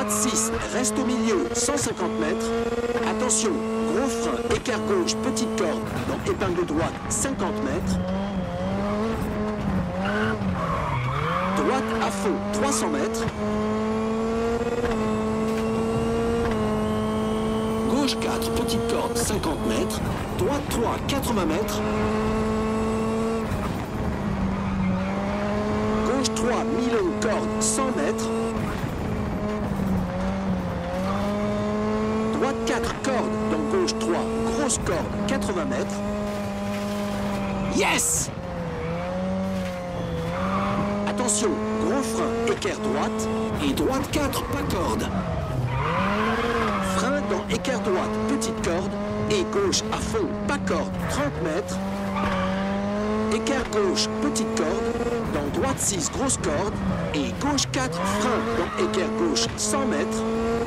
droite 6, reste au milieu, 150 mètres. Attention, gros frein, écart gauche, petite corde, dans épingle droite, 50 mètres. Droite à fond, 300 mètres. Gauche 4, petite corde, 50 mètres. Droite 3, 80 mètres. Gauche 3, mi-long, corde, 100 mètres. Droite 4, corde, dans gauche 3, grosse corde, 80 mètres. Yes! Attention, gros frein, équerre droite. Et droite 4, pas corde. Frein dans équerre droite, petite corde. Et gauche à fond, pas corde, 30 mètres. Équerre gauche, petite corde. Dans droite 6, grosse corde. Et gauche 4, frein dans équerre gauche, 100 mètres.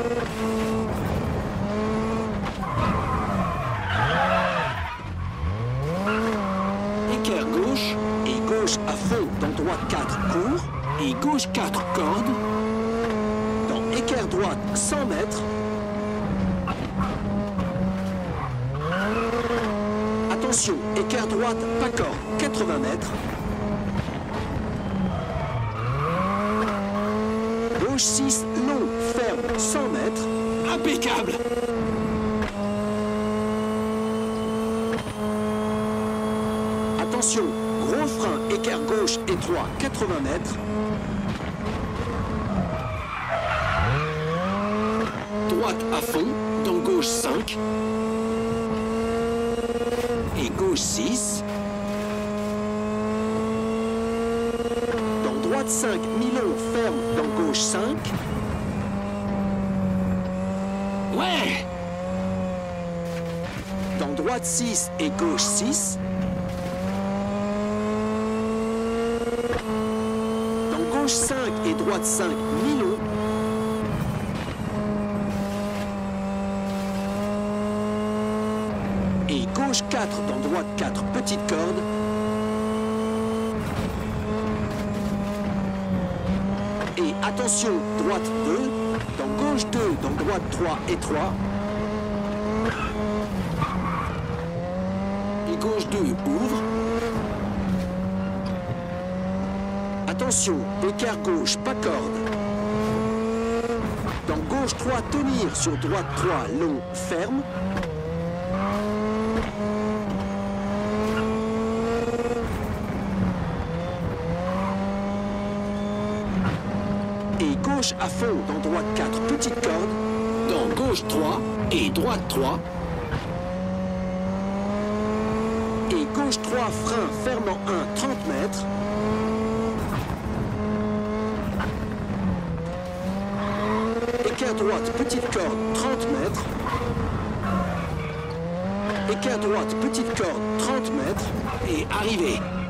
Équerre gauche. Et gauche à fond dans droite 4, court. Et gauche 4, corde. Dans équerre droite, 100 mètres. Attention, équerre droite, pas corde, 80 mètres. Gauche 6, long, ferme, 100 mètres. Impeccable! Attention, gros frein, équerre gauche, étroit, 80 mètres. Droite à fond, dans gauche 5. Et gauche 6. Dans droite 5, mi-long, ferme, dans gauche 5. Ouais! Dans droite 6 et gauche 6. Dans gauche 5 et droite 5, mi-long. Et gauche 4 dans droite 4, petite corde. Et attention, droite 2, dans gauche 2, dans droite 3, étroit. Et gauche 2, ouvre. Attention, écart gauche, pas corde. Dans gauche 3, tenir sur droite 3, long, ferme. Et gauche à fond dans droite 4, petite corde. Dans gauche 3 et droite 3. Et gauche 3, frein, fermant 1, 30 mètres. Équerre droite, petite corde, 30 mètres. Équerre droite, petite corde, 30 mètres. Et arrivée.